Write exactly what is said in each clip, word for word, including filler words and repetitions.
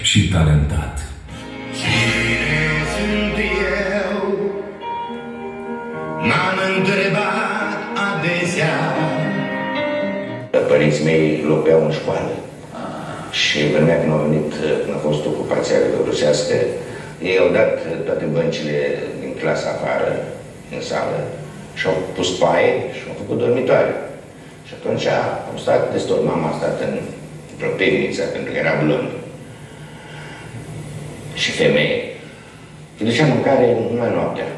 și talentat. Cine sunt eu? M-am întrebat adesea. Părinții mei lopeau în școală și vremea când a venit, când a fost ocupația rusească, ei au dat toate băncile din clasa afară, în sală, și au pus paie și au făcut dormitoare. Și atunci am stat destul, mama a stat în vreo pivniță, pentru că era blondă și femeie. Îi ducea mâncare numai noaptea.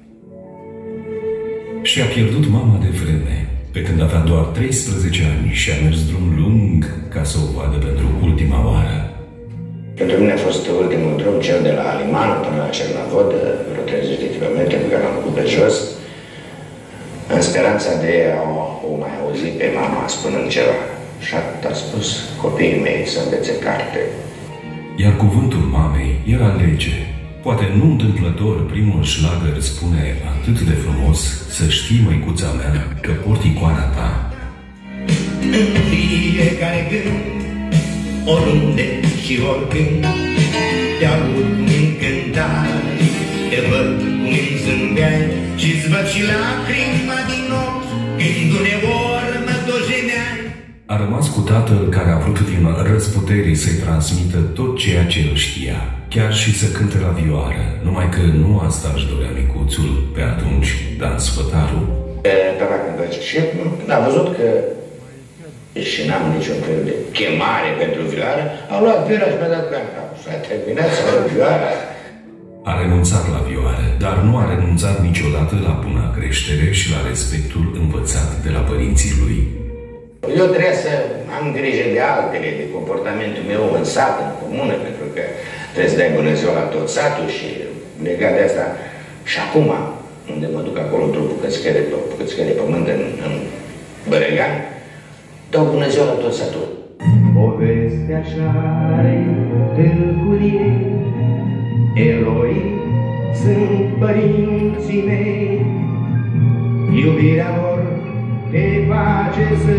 Și-a pierdut mama de vreme, pe când avea doar treisprezece ani și a mers drum lung ca să o vadă pentru ultima oară. Pentru mine a fost ultimul drum, cel de la Liman până la Cernavod, vreo treizeci de kilometri pe care l-am făcut pe jos, în speranța de a o mai auzi pe mama spunând ceva. Și atât a spus copiii mei să învețe carte. Iar cuvântul mamei era lege. Poate nu întâmplător primul șlagăr spune atât de frumos: să știi, măicuța mea, că port icoana ta. În fiecare gând, oriunde și oricând, te aud cum încântare, te văd cum îmi zâmbeai și-ți văd și lacrima din ochi când uneori mă dojeneai. A rămas cu tatăl care a vrut din răzputerii să-i transmită tot ceea ce el știa, chiar și să cânte la vioară, numai că nu asta își dorea micuțul pe atunci, Dan Sfătaru. Tata cântă și când a văzut că și n-am niciun fel de chemare pentru vioară, am luat vioara și mi-a dat pe cap. Și a terminat să luat vioara. A renunțat la vioară, dar nu a renunțat niciodată la buna creștere și la respectul învățat de la părinții lui. Eu trebuia să am grijă de altele, de comportamentul meu în sat, în comună, pentru că trebuie să dai bună ziua la tot satul și legat de asta. Și acum, unde mă duc acolo într-o bucățică de, bucățică de pământ în, în Băregan, dau bună ziua la tot satul. Povestea așa-are tâlcurie, eroi sunt părinții mei, iubirea lor te face să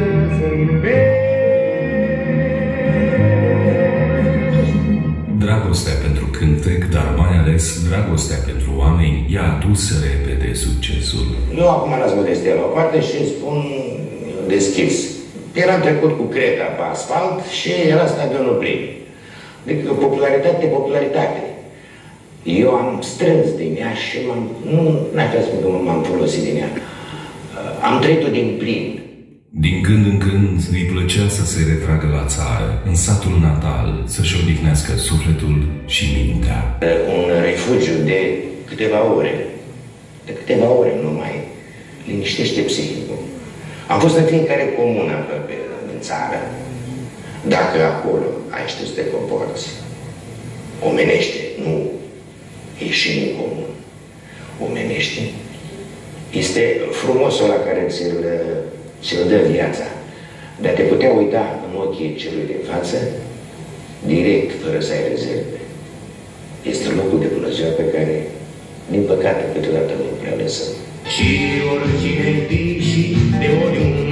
zâmbești. Dragostea pentru cântec, dar mai ales dragostea pentru oameni, i-a adus repede succesul. Eu acum las modestia la o parte și spun deschis. Eram trecut cu creta pe asfalt și era stadionul plin. Adică popularitate, popularitate. Eu am strâns din ea și nu n-aș vrea să spun că m-am folosit din ea. Am trăit-o din plin. Din când în când îi plăcea să se retragă la țară, în satul natal, să-și odihnească sufletul și mintea. Un refugiu de câteva ore, de câteva ore numai, liniștește psihicul. Am fost în fiecare comună pe, în țară. Dacă acolo ai știut să te comporți omenește, nu ieși în comun, omenește, este frumosul la care ți-l ți-l dă viața. De a te putea uita în ochii celui de față, direct, fără să ai rezerve. Este locul de bună ziua pe care, din păcate, câteodată nu prea lăsăm. Și oricine și de oriunde